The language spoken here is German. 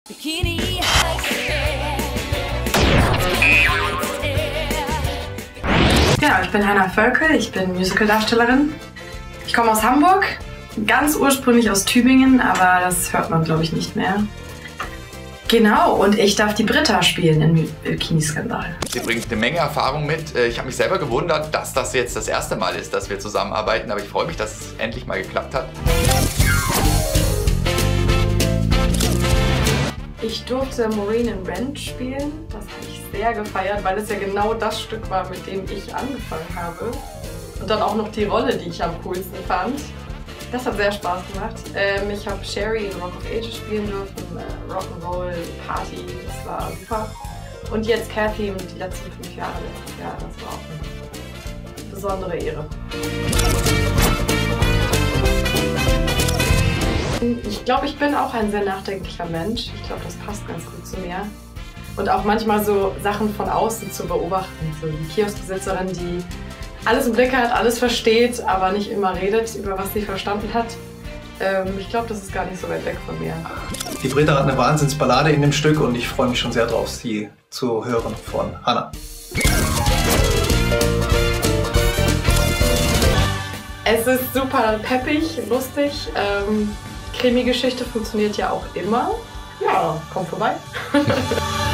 Bikini. Ja, ich bin Hannah Völkel, ich bin Musicaldarstellerin. Ich komme aus Hamburg, ganz ursprünglich aus Tübingen, aber das hört man, glaube ich, nicht mehr. Genau, und ich darf die Britta spielen in Bikini-Skandal. Sie bringt eine Menge Erfahrung mit. Ich habe mich selber gewundert, dass das jetzt das erste Mal ist, dass wir zusammenarbeiten, aber ich freue mich, dass es endlich mal geklappt hat. Ich durfte Maureen in Rent spielen. Das habe ich sehr gefeiert, weil es ja genau das Stück war, mit dem ich angefangen habe. Und dann auch noch die Rolle, die ich am coolsten fand. Das hat sehr Spaß gemacht. Ich habe Sherry in Rock of Ages spielen dürfen, Rock'n'Roll, Party, das war super. Und jetzt Kathy und die letzten 5 Jahre letztes Jahr, das war auch eine besondere Ehre. Ich glaube, ich bin auch ein sehr nachdenklicher Mensch. Ich glaube, das passt ganz gut zu mir. Und auch manchmal so Sachen von außen zu beobachten. So die Kioskbesitzerin, die alles im Blick hat, alles versteht, aber nicht immer redet, über was sie verstanden hat. Ich glaube, das ist gar nicht so weit weg von mir. Die Britta hat eine Wahnsinnsballade in dem Stück und ich freue mich schon sehr drauf, sie zu hören von Hannah. Es ist super peppig, lustig. Krimi-Geschichte funktioniert ja auch immer. Ja, komm vorbei.